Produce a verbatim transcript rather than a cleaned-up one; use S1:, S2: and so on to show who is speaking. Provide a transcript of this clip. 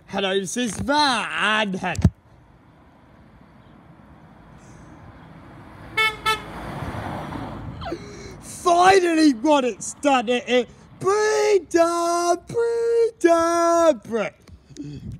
S1: Hello, this is Van. Finally got it started. Breeder, breeder, breeder.